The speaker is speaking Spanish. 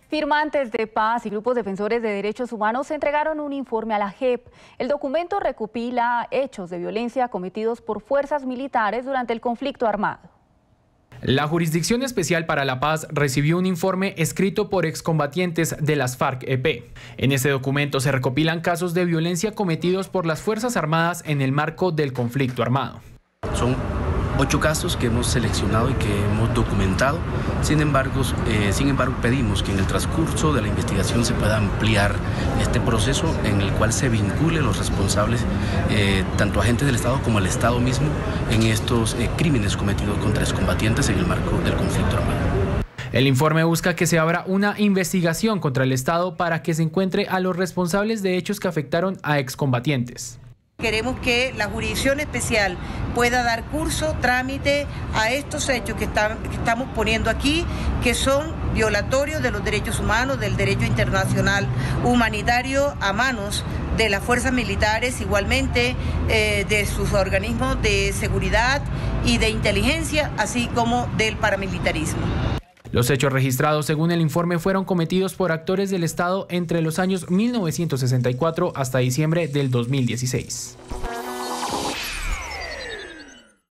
Firmantes de paz y grupos defensores de derechos humanos entregaron un informe a la JEP. El documento recopila hechos de violencia cometidos por fuerzas militares durante el conflicto armado. La Jurisdicción Especial para la Paz recibió un informe escrito por excombatientes de las FARC-EP. En este documento se recopilan casos de violencia cometidos por las Fuerzas Armadas en el marco del conflicto armado. Son 8 casos que hemos seleccionado y que hemos documentado. Sin embargo, pedimos que en el transcurso de la investigación se pueda ampliar este proceso en el cual se vincule los responsables, tanto agentes del Estado como el Estado mismo, en estos crímenes cometidos contra excombatientes en el marco del conflicto armado. El informe busca que se abra una investigación contra el Estado para que se encuentre a los responsables de hechos que afectaron a excombatientes. Queremos que la Jurisdicción Especial pueda dar curso, trámite a estos hechos que estamos poniendo aquí, que son violatorios de los derechos humanos, del derecho internacional humanitario a manos de las fuerzas militares, igualmente de sus organismos de seguridad y de inteligencia, así como del paramilitarismo. Los hechos registrados según el informe fueron cometidos por actores del Estado entre los años 1964 hasta diciembre del 2016.